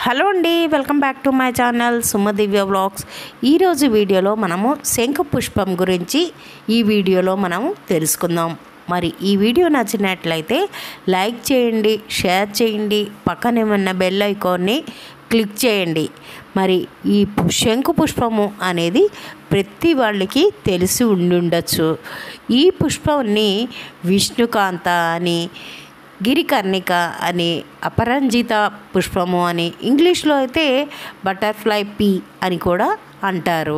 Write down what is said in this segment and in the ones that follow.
Hello అండి, welcome back to my channel Sumadivya vlogs. ఈరోజు వీడియోలో మనము శంఖు పుష్పం గురించి ఈ వీడియోలో మనం తెలుసుకుందాం. మరి ఈ వీడియో నచ్చినట్లయితే లైక్ చేయండి, షేర్ చేయండి, పక్కనే ఉన్న బెల్ ఐకాన్ని క్లిక్ చేయండి. మరి ఈ శంఖు పుష్పము అనేది ప్రతి వాళ్ళకి తెలిసి ఉండుండొచ్చు. ఈ పుష్పాన్ని విష్ణుకాంత అని, గిరికర్ణిక అని, అపరంజిత పుష్పము అని, ఇంగ్లీష్లో అయితే బటర్ఫ్లై పీ అని కూడా అంటారు.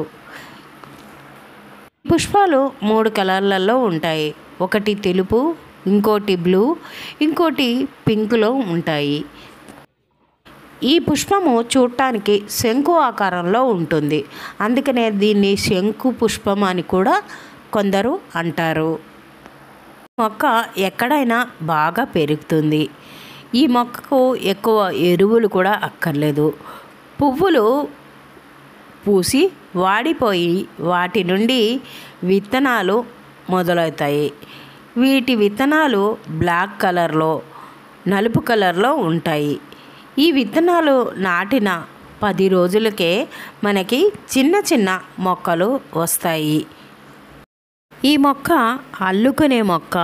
పుష్పాలు 3 కలర్లలో ఉంటాయి. ఒకటి తెలుపు, ఇంకోటి బ్లూ, ఇంకోటి పింక్లో ఉంటాయి. ఈ పుష్పము చూడటానికి శంకు ఆకారంలో ఉంటుంది. అందుకనే దీన్ని శంకు పుష్పం అని కూడా కొందరు అంటారు. మొక్క ఎక్కడైనా బాగా పెరుగుతుంది. ఈ మొక్కకు ఎక్కువ ఎరువులు కూడా అక్కర్లేదు. పువ్వులు పూసి వాడిపోయి వాటి నుండి విత్తనాలు మొదలవుతాయి. వీటి విత్తనాలు బ్లాక్ కలర్లో, నలుపు కలర్లో ఉంటాయి. ఈ విత్తనాలు నాటిన 10 రోజులకే మనకి చిన్న చిన్న మొక్కలు వస్తాయి. ఈ మొక్క అల్లుకునే మొక్క.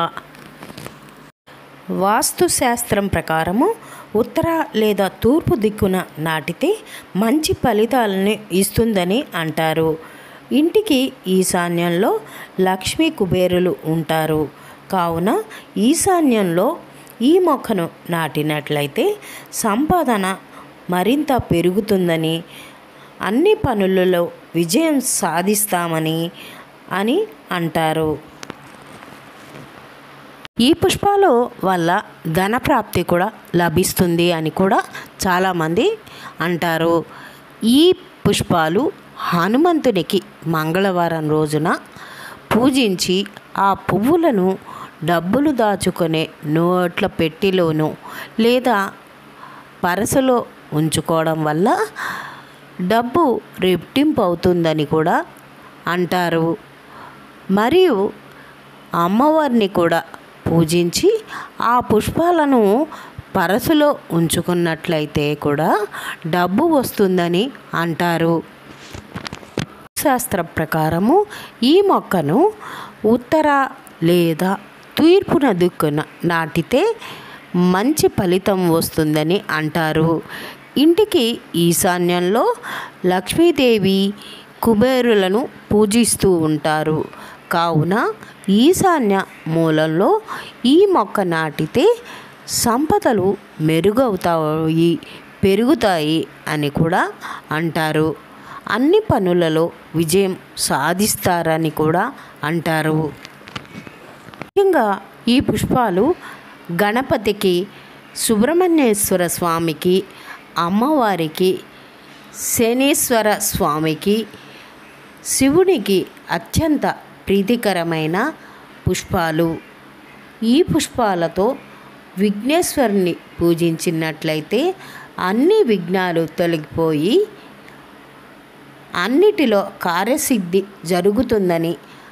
వాస్తు శాస్త్రం ప్రకారము ఉత్తర లేదా తూర్పు దిక్కున నాటితే మంచి ఫలితాలను ఇస్తుందని అంటారు. ఇంటికి ఈశాన్యంలో లక్ష్మీ కుబేరులు ఉంటారు. కావున ఈశాన్యంలో ఈ మొక్కను నాటినట్లయితే సంపాదన మరింత పెరుగుతుందని, అన్ని పనులలో విజయం సాధిస్తామని అంటారు. ఈ పుష్పాల వల్ల ధనప్రాప్తి కూడా లభిస్తుంది అని కూడా చాలామంది అంటారు. ఈ పుష్పాలు హనుమంతునికి మంగళవారం రోజున పూజించి ఆ పువ్వులను డబ్బులు దాచుకునే నోట్ల పెట్టెలోనూ లేదా పరసలో ఉంచుకోవడం వల్ల డబ్బు రెట్టింపు అవుతుందని కూడా అంటారు. మరియు అమ్మవారిని కూడా పూజించి ఆ పుష్పాలను పరసులో ఉంచుకున్నట్లయితే కూడా డబ్బు వస్తుందని అంటారు. శాస్త్ర ప్రకారము ఈ మొక్కను ఉత్తర లేదా తూర్పున దిక్కున నాటితే మంచి ఫలితం వస్తుందని అంటారు. ఇంటికి ఈశాన్యంలో లక్ష్మీదేవి, కుబేరులను పూజిస్తూ ఉంటారు. కావున ఈశాన్య మూలంలో ఈ మొక్క నాటితే సంపదలు మెరుగవుతాయి, పెరుగుతాయి అని కూడా అంటారు. అన్ని పనులలో విజయం సాధిస్తారని కూడా అంటారు. ముఖ్యంగా ఈ పుష్పాలు గణపతికి, సుబ్రహ్మణ్యేశ్వర స్వామికి, అమ్మవారికి, శనీశ్వర స్వామికి, శివునికి అత్యంత ప్రీతికరమైన పుష్పాలు. ఈ పుష్పాలతో విఘ్నేశ్వరుని పూజించినట్లయితే అన్ని విఘ్నాలు తొలగిపోయి అన్నిటిలో కార్యసిద్ధి జరుగుతుందని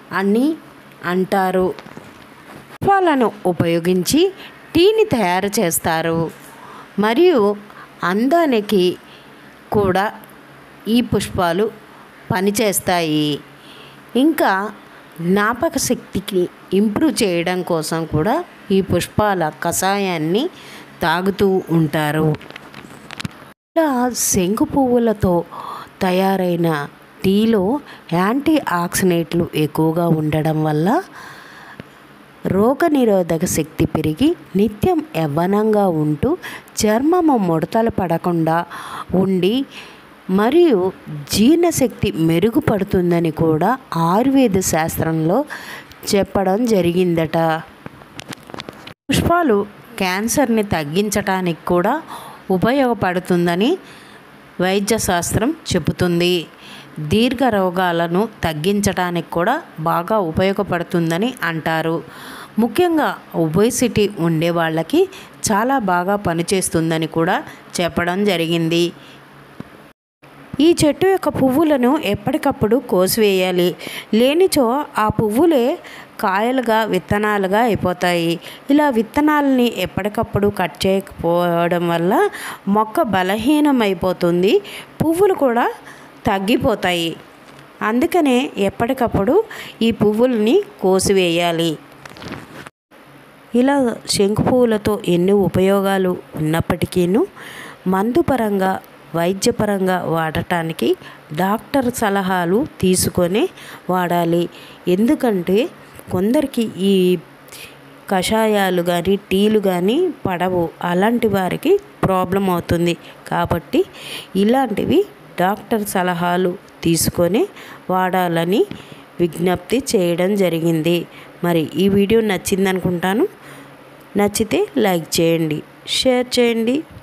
అంటారు. పుష్పాలను ఉపయోగించి టీని తయారు చేస్తారు. మరియు అందానికి కూడా ఈ పుష్పాలు పనిచేస్తాయి. ఇంకా జ్ఞాపక శక్తికి ఇంప్రూవ్ చేయడం కోసం కూడా ఈ పుష్పాల కషాయాన్ని తాగుతూ ఉంటారు. ఇలా శంకు పువ్వులతో తయారైన టీలో యాంటీ ఆక్సిడెంట్లు ఎక్కువగా ఉండడం వల్ల రోగనిరోధక శక్తి పెరిగి నిత్యం యవ్వనంగా ఉంటూ చర్మము ముడతలు పడకుండా ఉండి మరియు జీర్ణశక్తి మెరుగుపడుతుందని కూడా ఆయుర్వేద శాస్త్రంలో చెప్పడం జరిగిందట. పుష్పాలు క్యాన్సర్ని తగ్గించడానికి కూడా ఉపయోగపడుతుందని వైద్య శాస్త్రం చెబుతుంది. దీర్ఘ రోగాలను తగ్గించడానికి కూడా బాగా ఉపయోగపడుతుందని అంటారు. ముఖ్యంగా ఒబేసిటీ ఉండే వాళ్ళకి చాలా బాగా పనిచేస్తుందని కూడా చెప్పడం జరిగింది. ఈ చెట్టు యొక్క పువ్వులను ఎప్పటికప్పుడు కోసివేయాలి. లేనిచో ఆ పువ్వులే కాయలుగా విత్తనాలుగా అయిపోతాయి. ఇలా విత్తనాలని ఎప్పటికప్పుడు కట్ చేయకపోవడం వల్ల మొక్క బలహీనమైపోతుంది, పువ్వులు కూడా తగ్గిపోతాయి. అందుకనే ఎప్పటికప్పుడు ఈ పువ్వుల్ని కోసివేయాలి. ఇలా శంకు పువ్వులతో ఎన్ని ఉపయోగాలు ఉన్నప్పటికీను మందుపరంగా వైద్యపరంగా వాడటానికి డాక్టర్ సలహాలు తీసుకొని వాడాలి. ఎందుకంటే కొందరికి ఈ కషాయాలు కానీ టీలు కానీ పడవు, అలాంటి వారికి ప్రాబ్లం అవుతుంది. కాబట్టి ఇలాంటివి డాక్టర్ సలహాలు తీసుకొని వాడాలని విజ్ఞప్తి చేయడం జరిగింది. మరి ఈ వీడియో నచ్చిందనుకుంటాను. నచ్చితే లైక్ చేయండి, షేర్ చేయండి.